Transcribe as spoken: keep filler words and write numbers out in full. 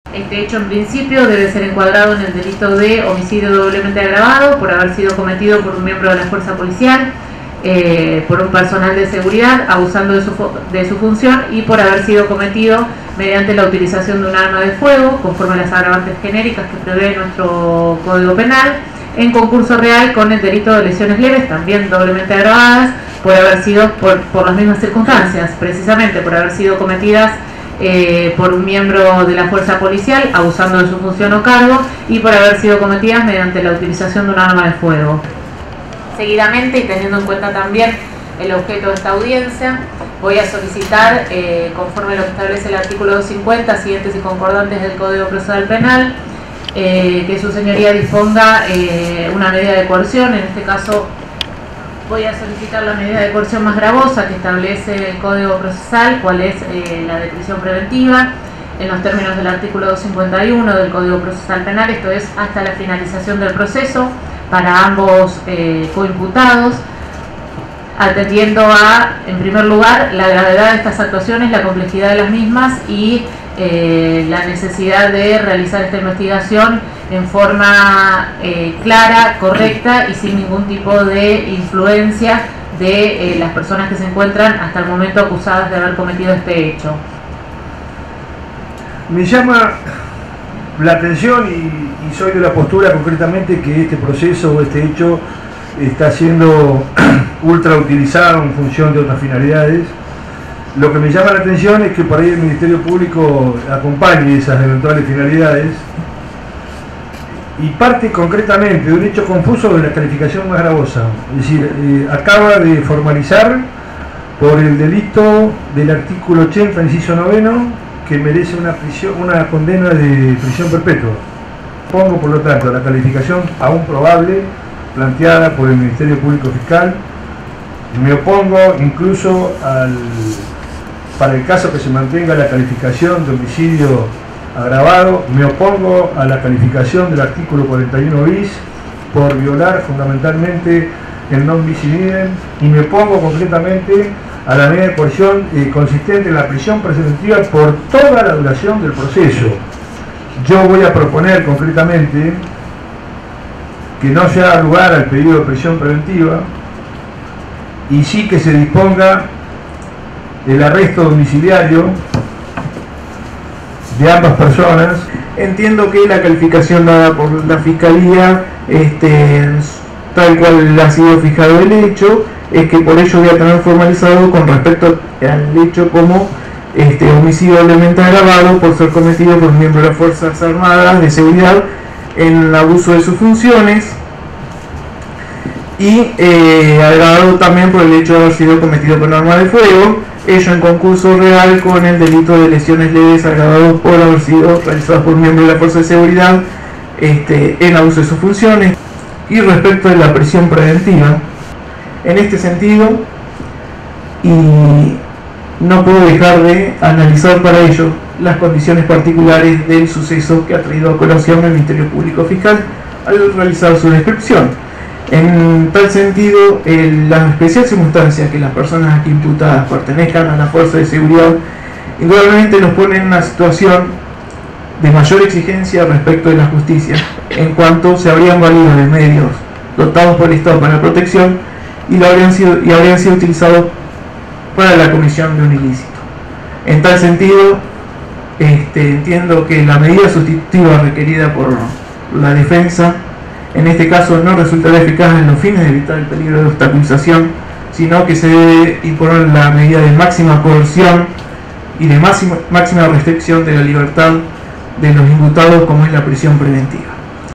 Este hecho, en principio, debe ser encuadrado en el delito de homicidio doblemente agravado por haber sido cometido por un miembro de la fuerza policial, eh, por un personal de seguridad, abusando de su, de su función, y por haber sido cometido mediante la utilización de un arma de fuego, conforme a las agravantes genéricas que prevé nuestro Código Penal, en concurso real con el delito de lesiones leves, también doblemente agravadas, por haber sido, por, por las mismas circunstancias, precisamente por haber sido cometidas Eh, por un miembro de la fuerza policial, abusando de su función o cargo, y por haber sido cometidas mediante la utilización de un arma de fuego. Seguidamente, y teniendo en cuenta también el objeto de esta audiencia, voy a solicitar, eh, conforme a lo que establece el artículo doscientos cincuenta, siguientes y concordantes del Código Procesal Penal, eh, que su señoría disponga eh, una medida de coerción. En este caso voy a solicitar la medida de coerción más gravosa que establece el Código Procesal, cual es eh, la de prisión preventiva, en los términos del artículo doscientos cincuenta y uno del Código Procesal Penal, esto es hasta la finalización del proceso para ambos eh, coimputados, atendiendo a, en primer lugar, la gravedad de estas actuaciones, la complejidad de las mismas y eh, la necesidad de realizar esta investigación en forma eh, clara, correcta y sin ningún tipo de influencia de eh, las personas que se encuentran hasta el momento acusadas de haber cometido este hecho. Me llama la atención y, y soy de la postura concretamente que este proceso o este hecho está siendo ultra utilizado en función de otras finalidades. Lo que me llama la atención es que por ahí el Ministerio Público acompañe esas eventuales finalidades y parte concretamente de un hecho confuso de la calificación más gravosa. Es decir, eh, acaba de formalizar por el delito del artículo ochenta, inciso noveno, que merece una, prisión, una condena de prisión perpetua. Pongo, por lo tanto, la calificación aún probable planteada por el Ministerio Público Fiscal. Me opongo incluso al, para el caso que se mantenga la calificación de homicidio agravado, me opongo a la calificación del artículo cuarenta y uno bis por violar fundamentalmente el non bis in idem, y me opongo concretamente a la medida de coerción eh, consistente en la prisión preventiva por toda la duración del proceso. Yo voy a proponer concretamente que no se haga lugar al pedido de prisión preventiva y sí que se disponga el arresto domiciliario de ambas personas. Entiendo que la calificación dada por la Fiscalía, este, tal cual ha sido fijado el hecho, es que por ello voy a tener formalizado con respecto al hecho como este, homicidio doblemente agravado por ser cometido por un miembro de las Fuerzas Armadas de Seguridad en abuso de sus funciones, y eh, agravado también por el hecho de haber sido cometido con arma de fuego, ello en concurso real con el delito de lesiones leves agravados por haber sido realizados por un miembro de la Fuerza de Seguridad este, en abuso de sus funciones. Y respecto de la prisión preventiva, en este sentido, y no puedo dejar de analizar para ello las condiciones particulares del suceso que ha traído a colación el Ministerio Público Fiscal al realizar su descripción. En tal sentido, el, la especial circunstancia que las personas aquí imputadas pertenezcan a la fuerza de seguridad indudablemente nos pone en una situación de mayor exigencia respecto de la justicia, en cuanto se habrían valido de medios dotados por el Estado para la protección y, lo habrían sido, y habrían sido utilizados para la comisión de un ilícito. En tal sentido, este, entiendo que la medida sustitutiva requerida por la defensa en este caso no resultará eficaz en los fines de evitar el peligro de obstaculización, sino que se debe imponer la medida de máxima coerción y de máxima, máxima restricción de la libertad de los imputados, como es la prisión preventiva.